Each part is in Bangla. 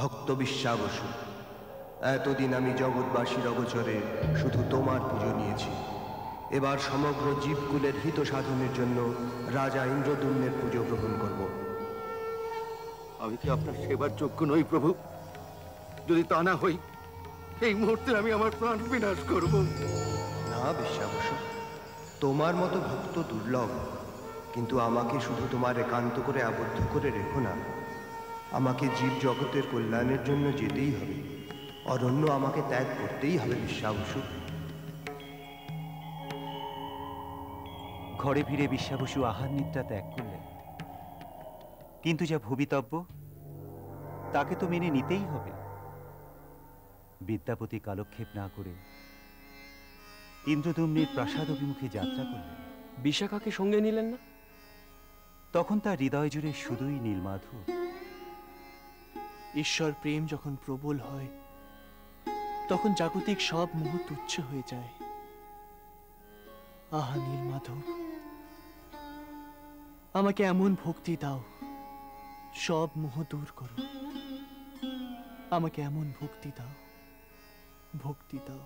ভক্ত বিশ্বাবসু, এতদিন আমি জগৎবাসীর অগোচরে শুধু তোমার পুজো নিয়েছি। এবার সমগ্র জীবকুলের হিত সাধনের জন্য রাজা ইন্দ্রদ্যুম্নের পুজো গ্রহণ করব। আমি কি আপনার সেবার যোগ্য নই প্রভু? যদি তা না হই, এই মুহূর্তে আমি আমার প্রাণ বিনাশ করব। না বিশ্বাবসু, তোমার মতো ভক্ত দুর্লভ, কিন্তু আমাকে শুধু তোমার একান্ত করে আবদ্ধ করে রেখো না। আমাকে জীব জগতের কল্যাণের জন্য যেতেই হবে, অরণ্য আমাকে ত্যাগ করতেই হবে বিশ্বাবসু। ঘরে ফিরে বিশ্বাবসু আহার নিদ্রা ত্যাগ করলেন, কিন্তু যা ভবিতব্য তাকে তো মেনে নিতেই হবে। বিদ্যাপতি কালক্ষেপ না করে ইন্দ্রদ্যুম্নের প্রাসাদ অভিমুখে যাত্রা করলেন। বিশাখাকে সঙ্গে নিলেন না? তখন তার হৃদয় জুড়ে শুধুই নীলমাধব। ঈশ্বর প্রেম যখন প্রবল হয়, তখন জাগতিক সব মোহ তুচ্ছ হয়ে যায়। আহা নীলমাধব, আমাকে এমন ভক্তি দাও, সব মোহ দূর করো। আমাকে এমন ভক্তি দাও, ভক্তি দাও।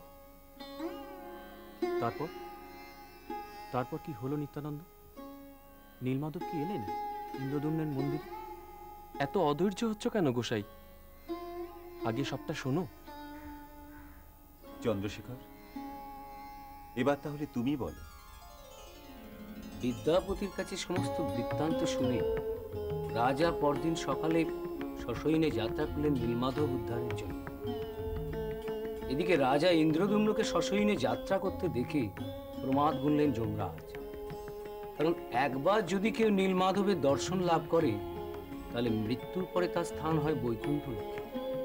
তারপর তারপর কি হলো নিত্যানন্দ? নীলমাধব কি এলেন ইন্দ্রদ্যুম্নের মন্দিরে? এত অধৈর্য হচ্ছ কেন গোসাই? আগে সবটা শোনো। চন্দ্রশেখর, এবার তাহলে তুমি বলো। বিদ্যাপতির কাছে সমস্ত বৃত্তান্ত শুনে রাজা পরদিন সকালে সশয়নে যাত্রা করলেন নীলমাধব উদ্ধারের জন্য। এদিকে রাজা ইন্দ্রদ্যুম্নকে সশয়নে যাত্রা করতে দেখে প্রমাদ গুনলেন যমরাজ। কারণ একবার যদি কেউ নীলমাধবের দর্শন লাভ করে, তাহলে মৃত্যুর পরে তার স্থান হয় বৈকুণ্ঠ লোকে।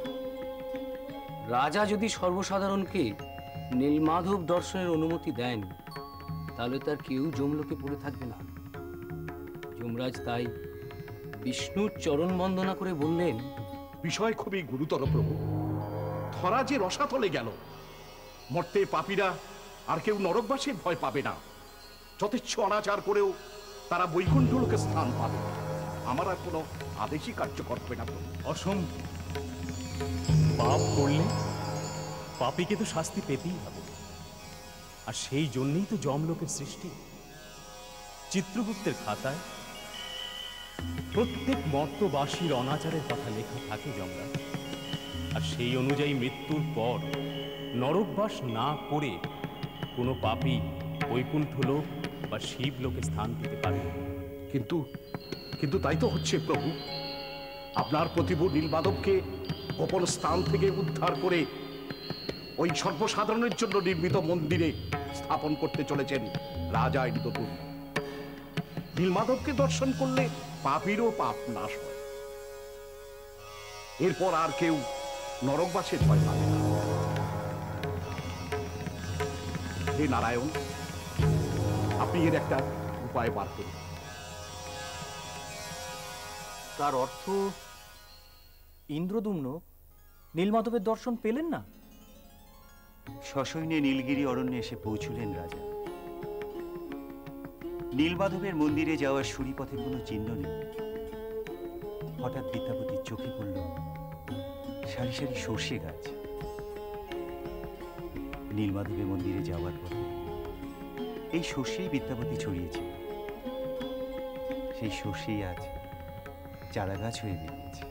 রাজা যদি সর্বসাধারণকে নীলমাধব দর্শনের অনুমতি দেন, তাহলে তার কেউ যমলোকে পড়ে থাকবে না। যমরাজ তাই বিষ্ণুর চরণ বন্দনা করে বললেন, বিষয় খুবই গুরুতর প্রভু। ধরা যে রসাতলে গেল, মর্তে পাপীরা আর কেউ নরকবাসীর ভয় পাবে না। যথেচ্ছ অনাচার করেও তারা বৈকুণ্ঠ লোকে স্থান পাবে। আমার আর কোনো আদেশই কার্যকর হবে না প্রভু। অসম্ভব। পাপ করলে পাপীকে তো শাস্তি পেতেই হবে, আর সেই জন্যই তো যমলোকের সৃষ্টি। চিত্রগুপ্তের খাতায় প্রত্যেক মর্তবাসীর অনাচারের কথা লেখা থাকে যমরাজ, আর সেই অনুযায়ী মৃত্যুর পর নরকবাস না করে কোনো পাপী বৈকুণ্ঠ লোক বা শিব লোকে স্থান পেতে পারে। কিন্তু কিন্তু তাই তো হচ্ছে প্রভু। আপনার প্রতিভু নীলমাধবকে গোপন স্থান থেকে উদ্ধার করে ওই সর্বসাধারণের জন্য নির্মিত মন্দিরে স্থাপন করতে চলেছেন রাজা ইন্দ্রদ্যুম্ন। নীলমাধবকে দর্শন করলে পাপীরও পাপ নাশ হয়। এরপর আর কেউ নরকবাসের ভয় পাবে না। হে নারায়ণ, আপনি এর একটা উপায় বার করুন। তার অর্থ ইন্দ্রদ্যুম্ন নীলমাধবের দর্শন পেলেন না? সশয়নে নীলগিরি অরণ্যে এসে পৌঁছলেন রাজা। নীলমাধবের মন্দিরে যাওয়ার সুড়িপথে কোনো চিহ্ন নেই। হঠাৎ বিদ্যাপতির চোখে পড়ল সারি সারি সর্ষে গাছ। নীলমাধবের মন্দিরে যাওয়ার পথে এই সর্ষেই বিদ্যাপতি ছড়িয়েছে। সেই সর্ষেই আজ চারা গাছ হয়ে বেরিয়েছে।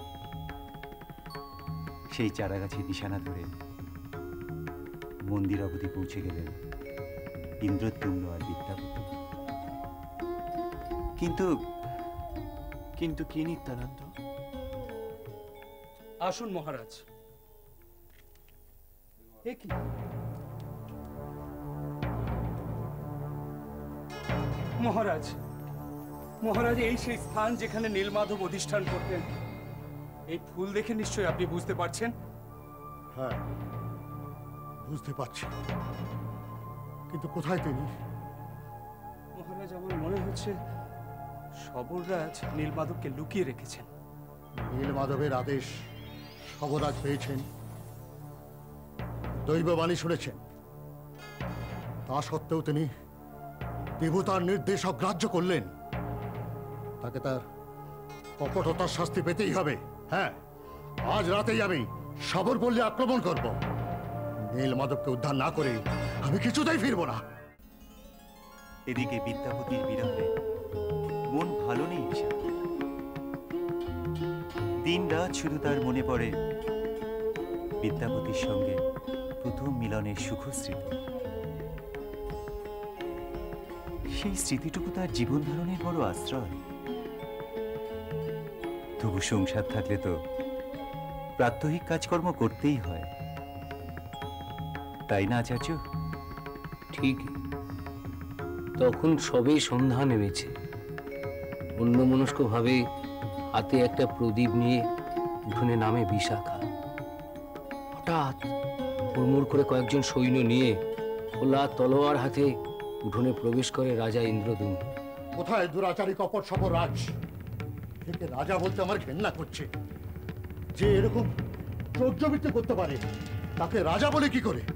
সেই চারা গাছের নিশানা ধরে মন্দির অবধি পৌঁছে গেলেন ইন্দ্রদ্যুম্ন আর বিদ্যাপতি। কিন্তু কিন্তু কি নিত্যানন্দ? আসুন মহারাজ। এ কি? মহারাজ, মহারাজ, এই সেই স্থান যেখানে নীলমাধব অধিষ্ঠান করতেন। এই ফুল দেখে নিশ্চয়ই আপনি বুঝতে পারছেন। হ্যাঁ, বুঝতে পারছি, কিন্তু কোথায় তিনি? মহারাজ, আমার মনে হচ্ছে সবররাজ নীলমাধবকে লুকিয়ে রেখেছেন। নীলমাধবের আদেশ সবরাজ পেয়েছেন, দৈববাণী শুনেছেন, তা সত্ত্বেও তিনি দেবতার নির্দেশ অগ্রাহ্য করলেন। তাকে তার কপটতার শাস্তি পেতেই হবে। হ্যাঁ, আজ রাতেই আমি সবরপল্লী আক্রমণ করব। নীল মাধবকে উদ্ধার না করে আমি কিছুতেই ফিরবো না। এদিকে বিদ্যাপতির বিরহে মন ভালো নেই ঈশা। দিন রাত শুধু তার মনে পড়ে বিদ্যাপতির সঙ্গে প্রথম মিলনের সুখ স্মৃতি। সেই স্মৃতিটুকু তার জীবন ধারণের বড় আশ্রয়। তবু সংসার থাকলে তো প্রাত্যহিক কাজকর্ম করতেই হয়, তাই না আচার্য? ঠিক তখন সবেই সন্ধ্যা নেমেছে। অন্যমনস্কভাবে হাতে একটা প্রদীপ নিয়ে উঠোনে নামে বিশাখা। হঠাৎ হুড়মুড় করে কয়েকজন সৈন্য নিয়ে খোলা তলোয়ার হাতে উঠোনে প্রবেশ করে রাজা ইন্দ্রদুম্ন। কোথায় দুরাচারী কপট সপর রাজ? একে রাজা বলতে আমার ঘেন্না করছে। যে এরকম চৌর্যবৃত্তি করতে পারে তাকে রাজা বলে কি করে?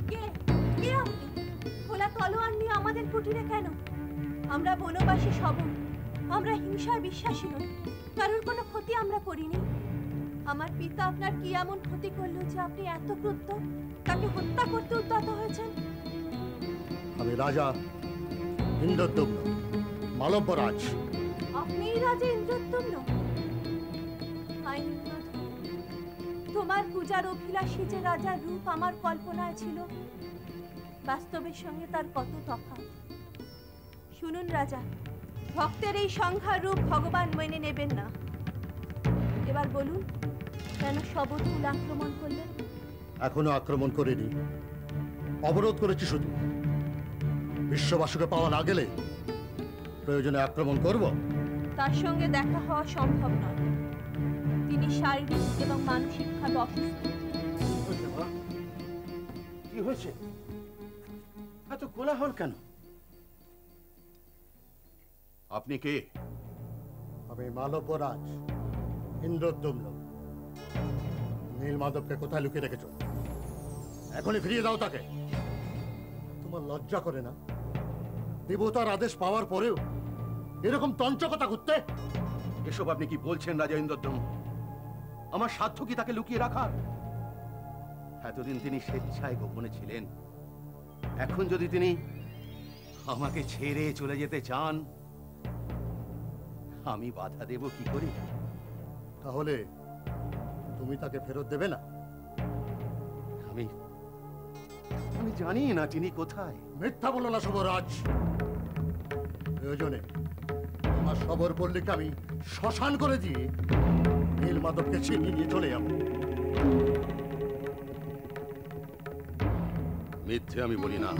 খোলা তলোয়ার নিয়ে আমাদের কুটিরে কেন? আমরা বনবাসী সবল, আমরা হিংসায় বিশ্বাসী নই, কারোর কোনো ক্ষতি আমরা করিনি। আমার পিতা আপনার কি এমন ক্ষতি করলো যে আপনি এত ক্রুদ্ধ, তাকে হত্যা করতে উদ্যত হয়েছেন? আমি রাজা ইন্দ্রদ্যুম্ন, মালব্য রাজ। আপনিই রাজা ইন্দ্রদ্যুম্ন? তোমার পূজার অভিলাষী যে রাজার রূপ আমার কল্পনায় ছিল, বাস্তবের সঙ্গে তার কত তফাৎ। শুনুন রাজা, ভক্তের এই সংখ্যার রূপ ভগবান মেনে নেবেন না। এবার বলুন, কেন সবরকুল আক্রমণ করলেন? এখনো আক্রমণ করিনি, অবরোধ করেছি শুধু। বিশ্ববাসীকে পাওয়া না গেলে প্রয়োজনে আক্রমণ করব। তার সঙ্গে দেখা হওয়া সম্ভব নয়। তিনি শারীরিক এবং মানসিকভাবে অসুস্থ। কি হয়েছে? এত কোলাহল কেন? আপনি কে? আমি মালব্য রাজ ইন্দ্রদ্যুম্ন। নীল মাধবকে কোথায় লুকিয়ে রেখেছ? এখনই ফিরিয়ে দাও তাকে। তোমার লজ্জা করে না? দেবতার আদেশ পাওয়ার পরেও এরকম তঞ্চকতা করতে? এসব আপনি কি বলছেন রাজা ইন্দ্রদ্যুম্ন? আমার সাধ্য কি তাকে লুকিয়ে রাখার? এতদিন তিনি স্বেচ্ছায় গোপনে ছিলেন, এখন যদি তিনি আমাকে ছেড়ে চলে যেতে চান, আমি বাধা দেব কি করে? তাহলে তুমি তাকে ফেরত দেবে না? আমি জানি না তিনি কোথায়। মিথ্যা বলো না শুভরাজ। প্রয়োজনে আমার সবরপল্লীকে আমি শ্মশান করে দিয়ে নীল মাধবকে ছিনিয়ে নিয়ে চলে যাব। মিথ্যে আমি বলি না।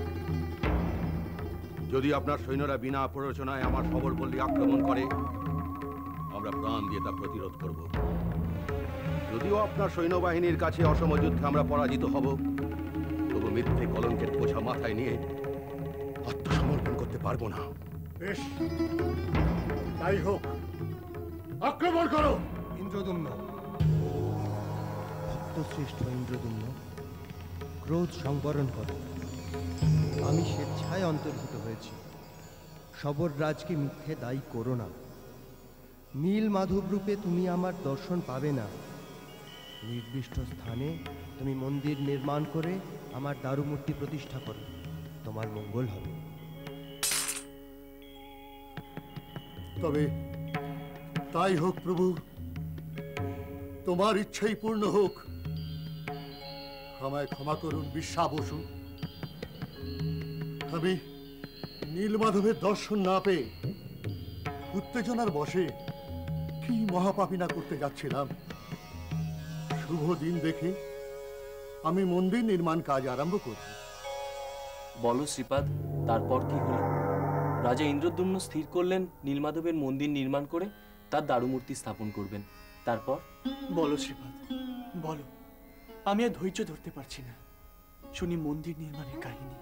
যদি আপনার সৈন্যরা বিনা প্ররোচনায় আমার সবরপল্লী আক্রমণ করে, আমরা প্রাণ দিয়ে তা প্রতিরোধ করব। যদিও আপনার সৈন্যবাহিনীর কাছে অসম যুদ্ধে আমরা পরাজিত হব, তবু মিথ্যে কলঙ্কের বোঝা মাথায় নিয়ে আত্মসমর্পণ করতে পারবো না। বেশ, তাই হোক, আক্রমণ করো। ইন্দ্রদুম্ন, ভক্তশ্রেষ্ঠ ইন্দ্রদুম্ন, ক্রোধ সংবরণ করো। আমি স্বেচ্ছায় অন্তর্ভুক্ত হয়েছি। সবর রাজকে মিথ্যে দায়ী করো না। নীল মাধব রূপে তুমি আমার দর্শন পাবে না। নির্দিষ্ট স্থানে তুমি মন্দির নির্মাণ করে আমার দারুমূর্তি প্রতিষ্ঠা করো, তোমার মঙ্গল হবে। তবে তাই হোক প্রভু, তোমার ইচ্ছাই পূর্ণ হোক। আমায় ক্ষমা করুন বিশ্বা বসু। আমি নীলমাধবের দর্শন না পেয়ে উত্তেজনার বশে কি মহাপাপী না করতে যাচ্ছিলাম। শুভ দিন দেখে আমি মন্দির নির্মাণ কাজ আরম্ভ করব। বলো শ্রীপাদ, তারপর কি হলো? রাজা ইন্দ্রদ্যুম্ন স্থির করলেন নীলমাধবের মন্দির নির্মাণ করে তার দারুমূর্তি স্থাপন করবেন। তারপর? বলো শ্রীপাদ, বলো। আমি আর ধৈর্য ধরতে পারছি না। শুনি মন্দির নির্মাণের কাহিনী।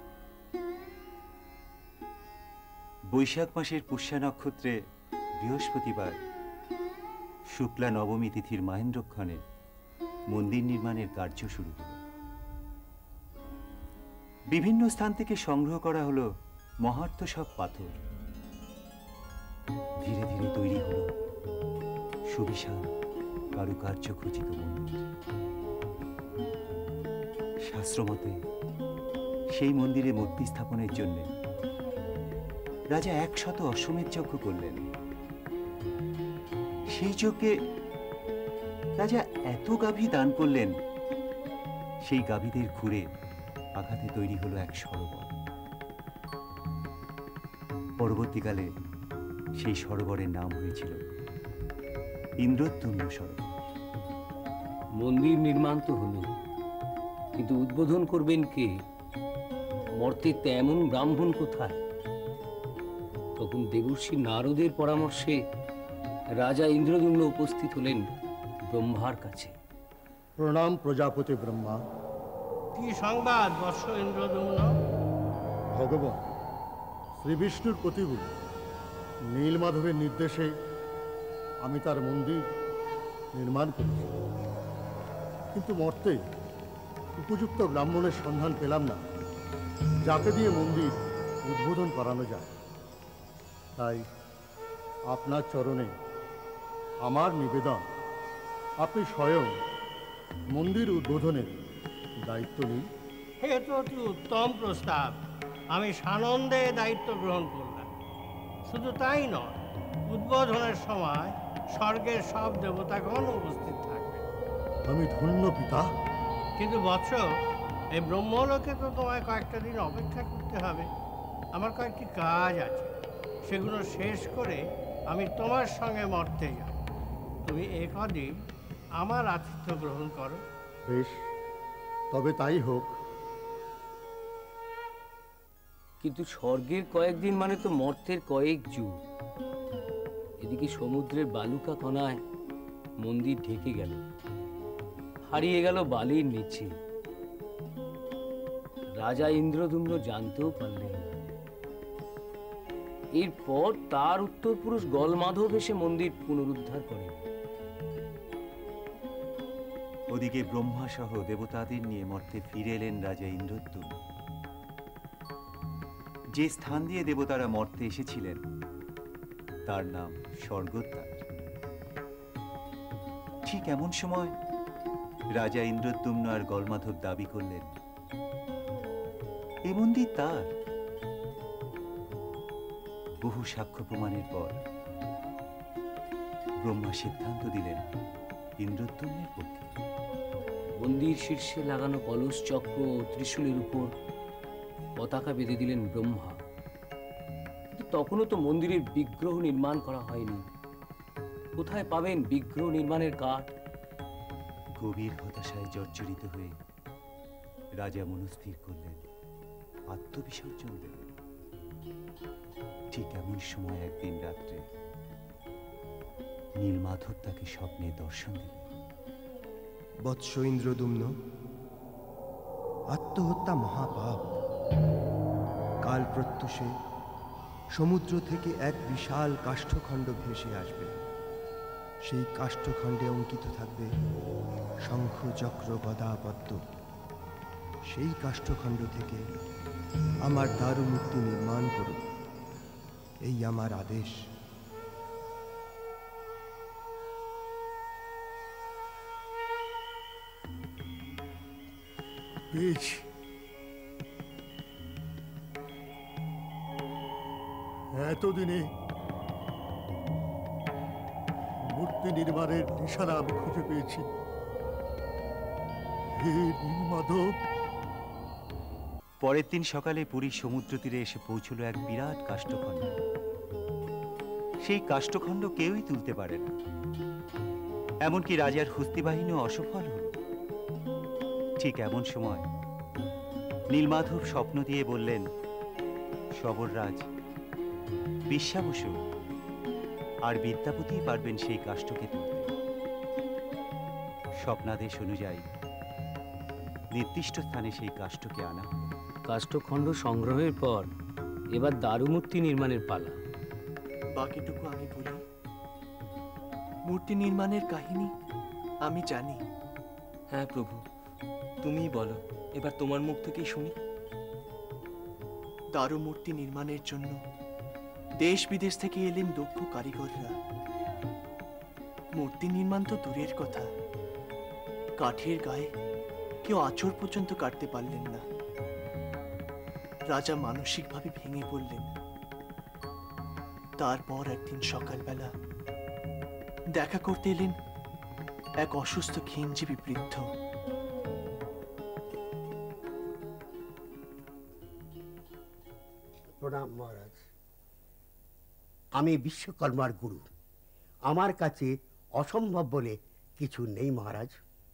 বৈশাখ মাসের পুষ্যা নক্ষত্রে বৃহস্পতিবার শুক্লা নবমী তিথির মাহেন্দ্রক্ষণে মন্দির নির্মাণের কার্য শুরু হল। বিভিন্ন স্থান থেকে সংগ্রহ করা হলো মহার্ত সব পাথর। ধীরে ধীরে তৈরি হলো সুবিশাল কারুকার্য খচিত মন্দির। শাস্ত্রমতে সেই মন্দিরে মূর্তি স্থাপনের জন্য রাজা 100 অশ্বমেধ যজ্ঞ করলেন। সেই যজ্ঞে রাজা এত গাভী দান করলেন, সেই গাভীদের খুঁড়ে আঘাতে তৈরি হলো এক সরোবর। পরবর্তীকালে সেই সরোবরের নাম হয়েছিল ইন্দ্রদ্যুম্ন সরোবর। মন্দির নির্মাণ তো হলো, কিন্তু উদ্বোধন করবেন কে? মর্তে তেমন ব্রাহ্মণ কোথায়? তখন দেবর্ষি নারদের পরামর্শে রাজা ইন্দ্রদ্যুম্ন উপস্থিত হলেন ব্রহ্মার কাছে। প্রণাম প্রজাপতি ব্রহ্মা। কি সংবাদ বৎস ইন্দ্রদ্যুম্ন? ভগবান শ্রী বিষ্ণুর প্রতিভু নীলমাধবের নির্দেশে আমি তার মন্দির নির্মাণ করেছি, কিন্তু মর্তে উপযুক্ত ব্রাহ্মণের সন্ধান পেলাম না যাকে দিয়ে মন্দির উদ্বোধন করানো যায়। তাই আপনার চরণে আমার নিবেদন, আপনি স্বয়ং মন্দির উদ্বোধনের দায়িত্ব নিন। এ তো অতি উত্তম প্রস্তাব। আমি সানন্দে দায়িত্ব গ্রহণ করলাম। শুধু তাই নয়, উদ্বোধনের সময় স্বর্গের সব দেবতাগণ উপস্থিত থাকবে। আমি ধন্য পিতা। কিন্তু বৎস, এই ব্রহ্মলোকে তো তোমায় কয়েকটা দিন অপেক্ষা করতে হবে। আমার কয়েকটি কাজ আছে, সেগুলো শেষ করে আমি তোমার সঙ্গে মর্তে যাব। তুমি কদিন আমার আতিথ্য গ্রহণ করো। বেশ, তবে তাই হোক। কিন্তু স্বর্গের কয়েকদিন মানে তো মর্তের কয়েক যুগ। এদিকে সমুদ্রের বালুকা কণায় মন্দির ঢেকে গেল, হারিয়ে গেল বালির নিচে। রাজা ইন্দ্রদ্যুম্ন জানতেও পারলেন না। এরপর তার উত্তর পুরুষ গলমাধব এসে মন্দির পুনরুদ্ধার করেন। ওদিকে ব্রহ্মা সহ দেবতাদের নিয়ে মর্তে ফিরে এলেন রাজা ইন্দ্রদ্যুম্ন। যে স্থান দিয়ে দেবতারা মর্তে এসেছিলেন তার নাম স্বর্গদ্বার। ঠিক এমন সময় রাজা ইন্দ্রদ্যুম্ন আর গলমাধব দাবি করলেন এ মন্দির তার। বহু সাক্ষ্য প্রমাণের পর ব্রহ্মা সিদ্ধান্ত দিলেন ইন্দ্রদ্যুম্নের পক্ষে। মন্দির শীর্ষে লাগানো কলস চক্র ও ত্রিশূলের উপর পতাকা বেঁধে দিলেন ব্রহ্মা। কিন্তু তখনও তো মন্দিরের বিগ্রহ নির্মাণ করা হয়নি। কোথায় পাবেন বিগ্রহ নির্মাণের কাঠ? গভীর হতাশায় জর্জরিত হয়ে রাজা মনস্থির করলেন আত্মবিসর্জন দেবেন। ঠিক এমন সময় একদিন রাত্রে নীলমাধব তাকে স্বপ্নে দর্শন দিলেন। বৎস ইন্দ্রদ্যুম্ন, আত্মহত্যা মহাপাপ। কাল প্রত্যুষে সমুদ্র থেকে এক বিশাল কাষ্ঠখণ্ড ভেসে আসবে। সেই কাষ্ঠখণ্ডে অঙ্কিত থাকবে শঙ্খ, চক্র, গদা, পদ্ম। সেই কাষ্ঠখণ্ড থেকে আমার দারু মূর্তি নির্মাণ করুন, এই আমার আদেশ। পেয়েছি। এতদিনে মূর্তি নির্মাণের নিশানা আমি খুঁজে পেয়েছি। হে নীলমাধব। পরের দিন সকালে পুরীর সমুদ্র তীরে এসে পৌঁছল এক বিরাট কাষ্ঠখণ্ড। সেই কাষ্ঠখণ্ড কেউই তুলতে পারে না, এমনকি রাজার হস্তি বাহিনীও অসফল হল। ঠিক এমন সময় নীলমাধব স্বপ্ন দিয়ে বললেন সবররাজ, বিশ্বাবসু আর বিদ্যাপতি পারবেন সেই কাষ্ঠকে তুলতে। স্বপ্নাদেশ অনুযায়ী নির্দিষ্ট স্থানে সেই কাষ্ঠকে আনা হল। কাষ্ঠখণ্ড সংগ্রহের পর এবার দারুমূর্তি নির্মাণের পালা। বাকিটুকু আমি বলি। মূর্তি নির্মাণের কাহিনী আমি জানি। হ্যাঁ প্রভু, তুমিই বলো, এবার তোমার মুখ থেকেই শুনি। দারু মূর্তি নির্মাণের জন্য দেশ বিদেশ থেকে এলেন দক্ষ কারিগররা। মূর্তি নির্মাণ তো দূরের কথা, কাঠের গায়ে কেউ আঁচড় পর্যন্ত কাটতে পারলেন না। রাজা মানসিকভাবে ভেঙে পড়লেন। তারপর একদিন সকালবেলা দেখা করতে এলেন এক অসুস্থ ক্ষীণজীবী বৃদ্ধ। প্রণাম মহারাজ। আমি বিশ্বকর্মার গুরু। আমার কাছে অসম্ভব বলে কিছু নেই মহারাজ।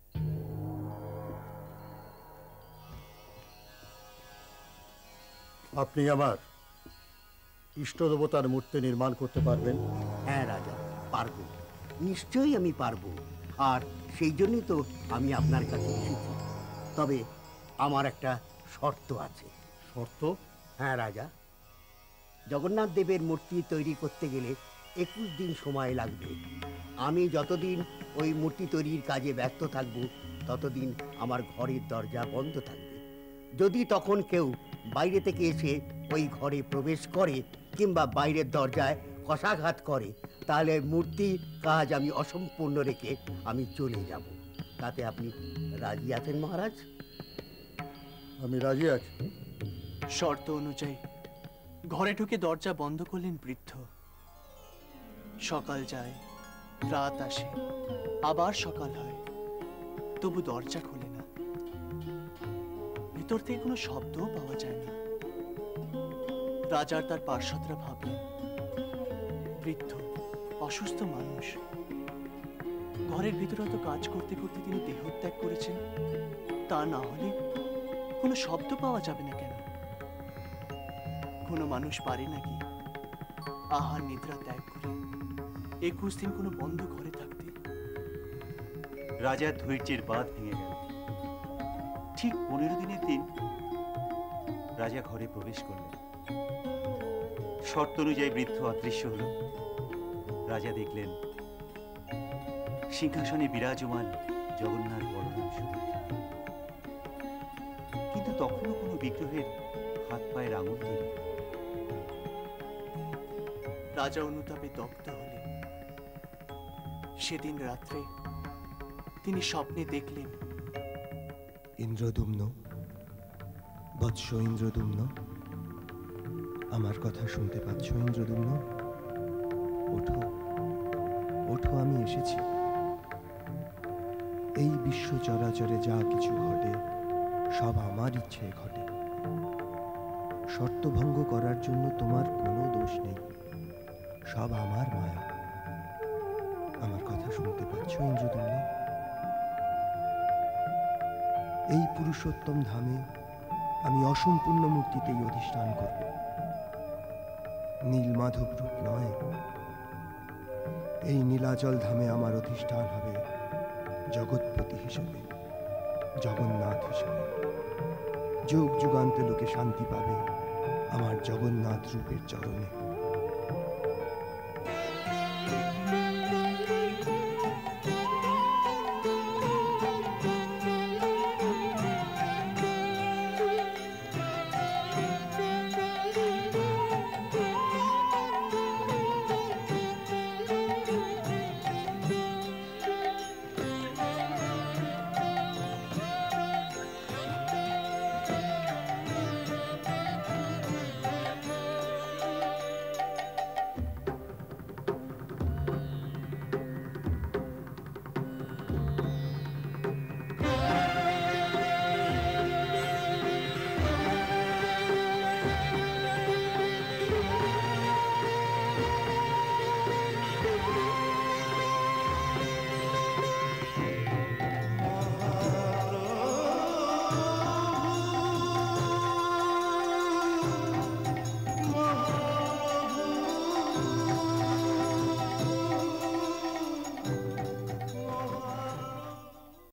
আপনি আমার ইষ্ট দেবতার মূর্তি নির্মাণ করতে পারবেন? হ্যাঁ রাজা, পারবো, নিশ্চয়ই আমি পারবো। আর সেই জন্যই তো আমি আপনার কাছে এসেছি। তবে আমার একটা শর্ত আছে। শর্ত? হ্যাঁ রাজা, জগন্নাথ দেবের মূর্তি তৈরি করতে গেলে 21 দিন সময় লাগবে। আমি যতদিন ওই মূর্তি তৈরির কাজে ব্যস্ত থাকব, ততদিন আমার ঘরের দরজা বন্ধ থাকবে। যদি তখন কেউ বাইরে থেকে এসে ওই ঘরে প্রবেশ করে কিংবা বাইরের দরজায় কষাঘাত করে, তাহলে মূর্তির কাজ আমি অসম্পূর্ণ রেখে আমি চলে যাব। তাতে আপনি রাজি আছেন মহারাজ? আমি রাজি আছি। শর্ত অনুযায়ী ঘরে ঢুকে দরজা বন্ধ করলেন বৃদ্ধ। সকাল যায়, রাত আসে, আবার সকাল হয়, তবু দরজা খোলে না। ভিতর থেকে কোনো শব্দও পাওয়া যায় না। রাজার তার পার্শ্বদরা ভাবলেন, বৃদ্ধ অসুস্থ মানুষ, ঘরের ভিতরে তো কাজ করতে করতে তিনি দেহত্যাগ করেছেন, তা না হলে কোনো শব্দ পাওয়া যাবে না কেন? কোনো মানুষ পারে নাকি আহার নিদ্রা ত্যাগ করে 21 দিন কোনো বন্ধ ঘরে থাকতে? রাজার ধৈর্যের বাঁধ ভেঙে গেল। ঠিক 15 দিনের দিন রাজা ঘরে প্রবেশ করলেন। শর্ত অনুযায়ী বৃদ্ধ অদৃশ্য হল। রাজা দেখলেন সিংহাসনে বিরাজমান জগন্নাথ বলরাম সুভদ্রা, কিন্তু তখনও কোনো বিগ্রহের হাত পায়ের আঙুল তৈরি। রাজা অনুতাপে দগ্ধ হলেন। সেদিন রাত্রে তিনি স্বপ্নে দেখলেন, ইন্দ্রদুম্ন, বৎস ইন্দ্রদুম্ন, আমার কথা শুনতে পাচ্ছ ইন্দ্রদুম্ন? ওঠো, ওঠো, আমি এসেছি। এই বিশ্ব চরাচরে যা কিছু ঘটে সব আমার ইচ্ছে ঘটে। শর্তভঙ্গ করার জন্য তোমার কোনো দোষ নেই, সব আমার মায়া। আমার কথা শুনতে পাচ্ছ ইন্দ্রদুম্ন? এই পুরুষোত্তম ধামে আমি অসম্পূর্ণ মূর্তিতেই অধিষ্ঠান করব। নীলমাধব রূপ নয়, এই নীলাচল ধামে আমার অধিষ্ঠান হবে জগৎপতি হিসেবে, জগন্নাথ হিসেবে। যুগ যুগান্তে লোকে শান্তি পাবে আমার জগন্নাথ রূপের চরণে।